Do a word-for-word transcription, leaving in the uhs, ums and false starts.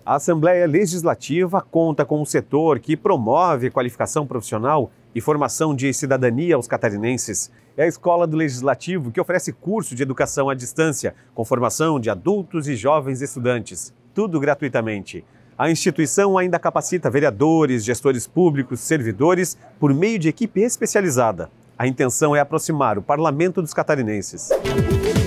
A Assembleia Legislativa conta com um setor que promove qualificação profissional e formação de cidadania aos catarinenses. É a Escola do Legislativo que oferece curso de educação à distância, com formação de adultos e jovens estudantes, tudo gratuitamente. A instituição ainda capacita vereadores, gestores públicos, servidores, por meio de equipe especializada. A intenção é aproximar o parlamento dos catarinenses.